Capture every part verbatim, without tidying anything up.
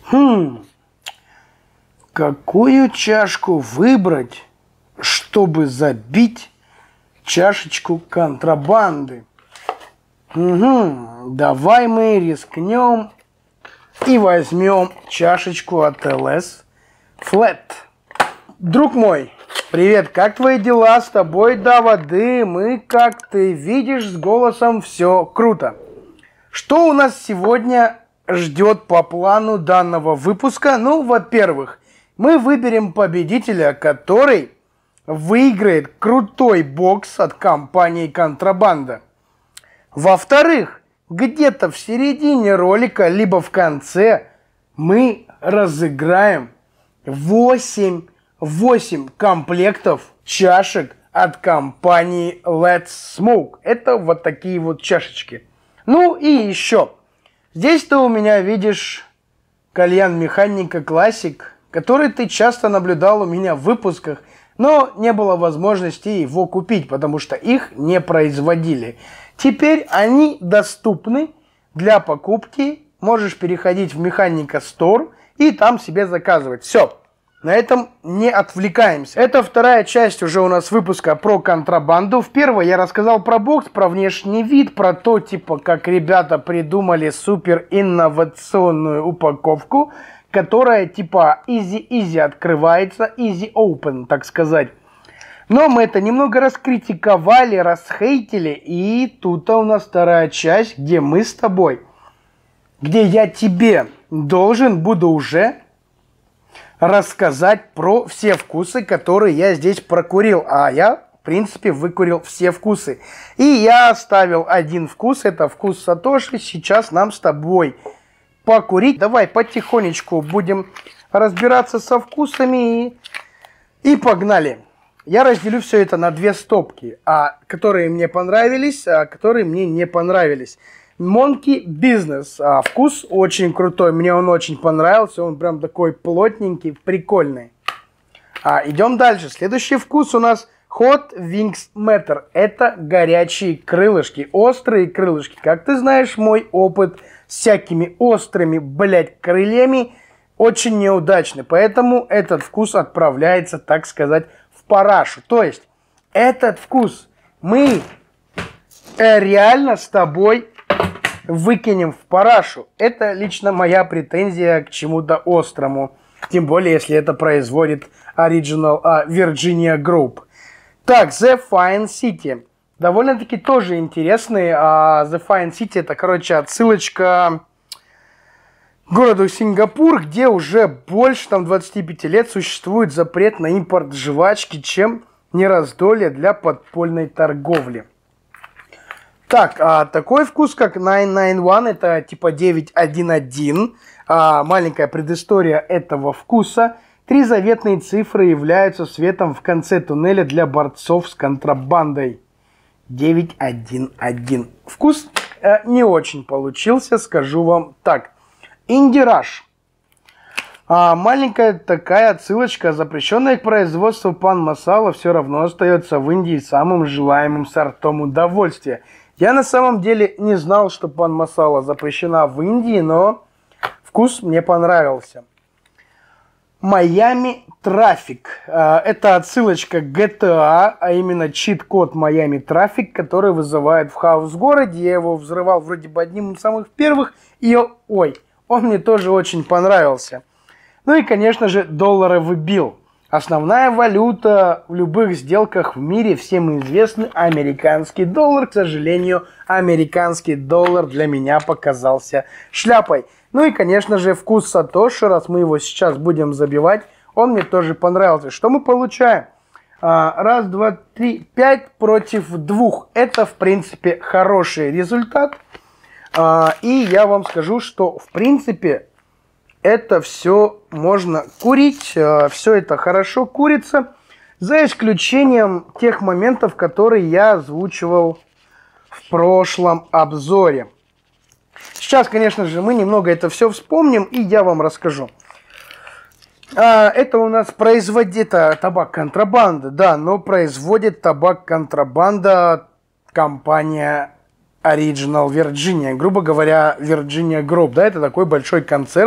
Хм, какую чашку выбрать, чтобы забить чашечку контрабанды? Угу, давай мы рискнем и возьмем чашечку от эл эс Flat. Друг мой, привет, как твои дела? С тобой до воды. Мы, как ты видишь, с голосом все круто. Что у нас сегодня ждет по плану данного выпуска? Ну, во-первых, мы выберем победителя, который выиграет крутой бокс от компании «Контрабанда». Во-вторых, где-то в середине ролика, либо в конце, мы разыграем восемь, восемь комплектов чашек от компании Let's Smoke. Это вот такие вот чашечки. Ну и еще. Здесь ты у меня видишь кальян механика классик, который ты часто наблюдал у меня в выпусках, но не было возможности его купить, потому что их не производили. Теперь они доступны для покупки. Можешь переходить в Механика Store и там себе заказывать. Все. На этом не отвлекаемся. Это вторая часть уже у нас выпуска про контрабанду. В первой я рассказал про бокс, про внешний вид, про то, типа, как ребята придумали супер инновационную упаковку, которая типа easy-easy открывается, easy open, так сказать. Но мы это немного раскритиковали, расхейтили, и тут у нас вторая часть, где мы с тобой, где я тебе должен буду уже рассказать про все вкусы, которые я здесь прокурил. А я, в принципе, выкурил все вкусы. И я оставил один вкус, это вкус Сатоши. Сейчас нам с тобой покурить. Давай потихонечку будем разбираться со вкусами. И, и погнали. Я разделю все это на две стопки, а, которые мне понравились, а которые мне не понравились. Monkey Business. А, вкус очень крутой, мне он очень понравился, он прям такой плотненький, прикольный. А, идем дальше. Следующий вкус у нас Hot Wings Matter. Это горячие крылышки, острые крылышки. Как ты знаешь, мой опыт с всякими острыми, блядь, крыльями очень неудачный. Поэтому этот вкус отправляется, так сказать, в парашу. То есть, этот вкус мы э, реально с тобой выкинем в парашу. Это лично моя претензия к чему-то острому. Тем более, если это производит Original uh, Virginia Group. Так, The Fine City. Довольно-таки тоже интересный. Uh, The Fine City это, короче, отсылочка к городу Сингапур, где уже больше там, двадцати пяти лет существует запрет на импорт жвачки, чем не раздолье для подпольной торговли. Так, а такой вкус, как девять девять один, это типа девять один один. А, маленькая предыстория этого вкуса. Три заветные цифры являются светом в конце туннеля для борцов с контрабандой. девять один один. Вкус э, не очень получился, скажу вам так. Indie Rush. А, маленькая такая отсылочка, запрещенная к производству пан масала, все равно остается в Индии самым желаемым сортом удовольствия. Я на самом деле не знал, что пан масала запрещена в Индии, но вкус мне понравился. Miami Traffic. Это отсылочка к джи ти эй, а именно чит-код Miami Traffic, который вызывает в хаос в городе. Я его взрывал вроде бы одним из самых первых. И, ой, он мне тоже очень понравился. Ну и, конечно же, долларовый билл. Основная валюта в любых сделках в мире, всем известный американский доллар. К сожалению, американский доллар для меня показался шляпой. Ну и, конечно же, вкус Сатоши, раз мы его сейчас будем забивать, он мне тоже понравился. Что мы получаем? Раз, два, три, пять против двух. Это, в принципе, хороший результат. И я вам скажу, что, в принципе, это все можно курить, все это хорошо курится, за исключением тех моментов, которые я озвучивал в прошлом обзоре. Сейчас, конечно же, мы немного это все вспомним, и я вам расскажу. Это у нас производит табак контрабанда, да, но производит табак контрабанда компания Original Virginia, грубо говоря, Virginia Group, да, это такой большой концерн,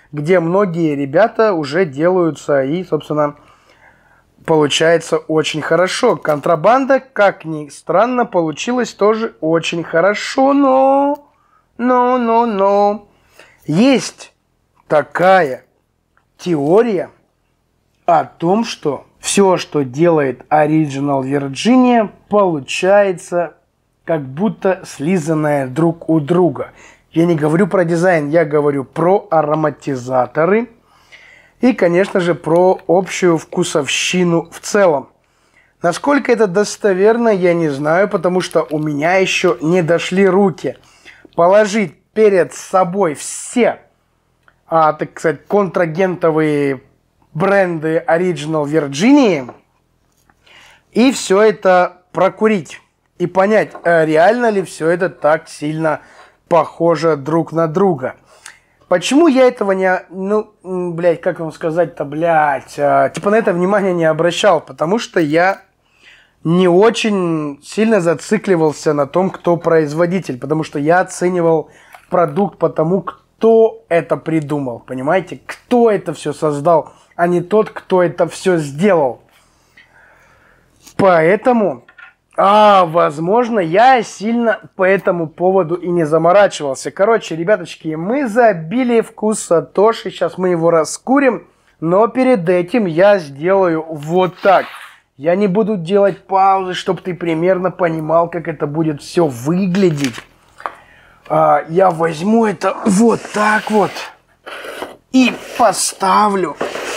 где многие ребята уже делаются и, собственно, получается очень хорошо. Контрабанда, как ни странно, получилась тоже очень хорошо, но, но, но, но. Есть такая теория о том, что все, что делает Original Virginia, получается как будто слизанное друг у друга. Я не говорю про дизайн, я говорю про ароматизаторы и, конечно же, про общую вкусовщину в целом. Насколько это достоверно, я не знаю, потому что у меня еще не дошли руки положить перед собой все, а, так сказать, контрагентовые бренды Original Virginia и все это прокурить и понять, реально ли все это так сильно похоже друг на друга. Почему я этого не... Ну, блядь, как вам сказать-то, блядь, а, типа на это внимание не обращал, потому что я не очень сильно зацикливался на том, кто производитель, потому что я оценивал продукт по тому, кто это придумал, понимаете? Кто это все создал, а не тот, кто это все сделал. Поэтому... А, возможно, я сильно по этому поводу и не заморачивался. Короче, ребяточки, мы забили вкус Сатоши. Сейчас мы его раскурим. Но перед этим я сделаю вот так. Я не буду делать паузы, чтобы ты примерно понимал, как это будет все выглядеть. А, я возьму это вот так вот. И поставлю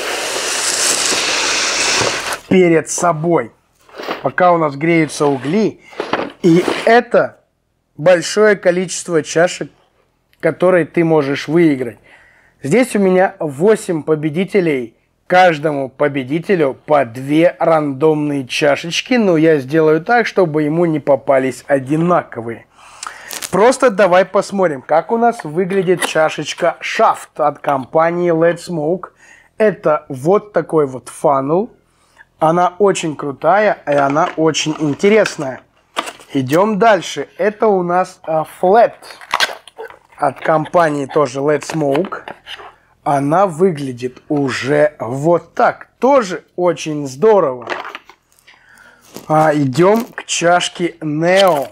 перед собой. Пока у нас греются угли. И это большое количество чашек, которые ты можешь выиграть. Здесь у меня восемь победителей. Каждому победителю по две рандомные чашечки. Но я сделаю так, чтобы ему не попались одинаковые. Просто давай посмотрим, как у нас выглядит чашечка Shaft от компании Let's Smoke. Это вот такой вот фанул. Она очень крутая, и она очень интересная. Идем дальше. Это у нас uh, Flat от компании тоже Let's Smoke. Она выглядит уже вот так. Тоже очень здорово. А, идем к чашке Neo.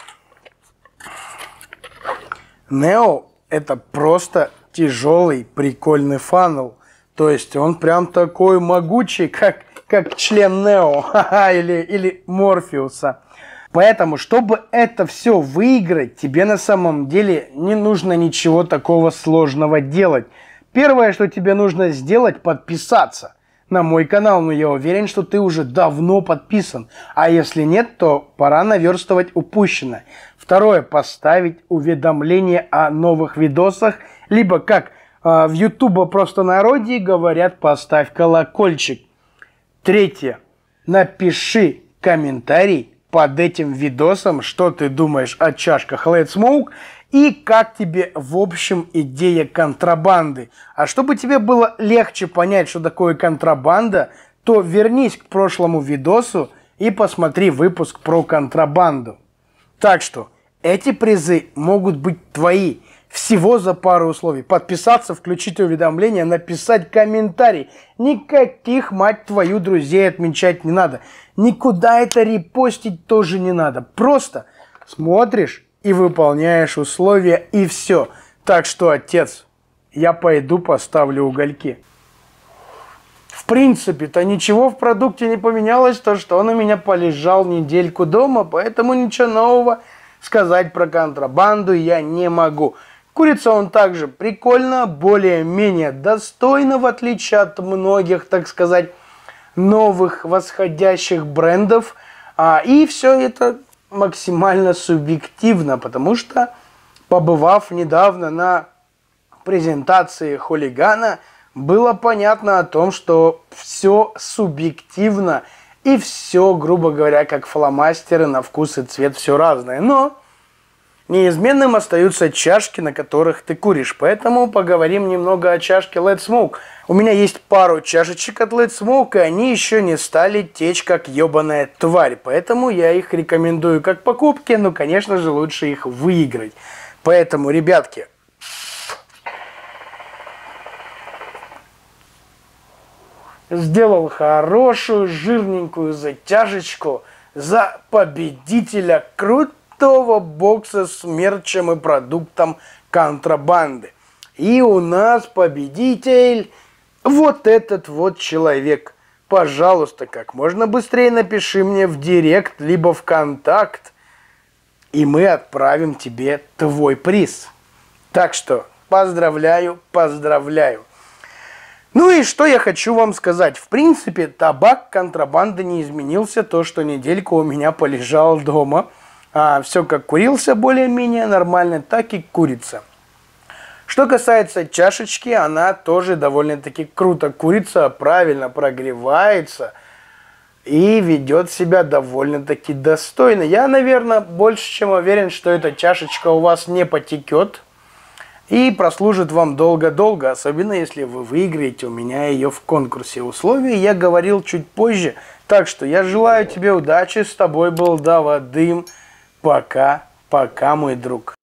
Neo это просто тяжелый, прикольный фанул. То есть он прям такой могучий, как... как член Нео или, или Морфеуса. Поэтому, чтобы это все выиграть, тебе на самом деле не нужно ничего такого сложного делать. Первое, что тебе нужно сделать, подписаться на мой канал. Но я уверен, что ты уже давно подписан. А если нет, то пора наверстывать упущенное. Второе, поставить уведомления о новых видосах. Либо, как э, в YouTube простонародье говорят, поставь колокольчик. Третье. Напиши комментарий под этим видосом, что ты думаешь о чашках Let's Smoke и как тебе в общем идея контрабанды. А чтобы тебе было легче понять, что такое контрабанда, то вернись к прошлому видосу и посмотри выпуск про контрабанду. Так что эти призы могут быть твои. Всего за пару условий. Подписаться, включить уведомления, написать комментарий. Никаких, мать твою, друзей отмечать не надо. Никуда это репостить тоже не надо. Просто смотришь и выполняешь условия, и все. Так что, отец, я пойду поставлю угольки. В принципе-то ничего в продукте не поменялось, то что он у меня полежал недельку дома, поэтому ничего нового сказать про контрабанду я не могу. Курица он также прикольно, более-менее достойно, в отличие от многих, так сказать, новых восходящих брендов. А, и все это максимально субъективно, потому что, побывав недавно на презентации Хулигана, было понятно о том, что все субъективно и все, грубо говоря, как фломастеры, на вкус и цвет все разное. Но неизменным остаются чашки, на которых ты куришь. Поэтому поговорим немного о чашке Let's Smoke. У меня есть пару чашечек от Let's Smoke, и они еще не стали течь как ебаная тварь. Поэтому я их рекомендую как покупки, но, конечно же, лучше их выиграть. Поэтому, ребятки, сделал хорошую жирненькую затяжечку за победителя крутого бокса с мерчем и продуктом контрабанды. И у нас победитель вот этот вот человек. Пожалуйста, как можно быстрее напиши мне в директ, либо в контакт, и мы отправим тебе твой приз. Так что поздравляю, поздравляю. Ну и что я хочу вам сказать. В принципе, табак контрабанды не изменился. То, что недельку у меня полежал дома. А, все как курился более-менее нормально, так и курится. Что касается чашечки, она тоже довольно-таки круто курится, правильно прогревается и ведет себя довольно-таки достойно. Я, наверное, больше чем уверен, что эта чашечка у вас не потекет и прослужит вам долго-долго, особенно если вы выиграете у меня ее в конкурсе. Условия я говорил чуть позже, так что я желаю тебе удачи, с тобой был Дава Дым. Пока, пока, мой друг.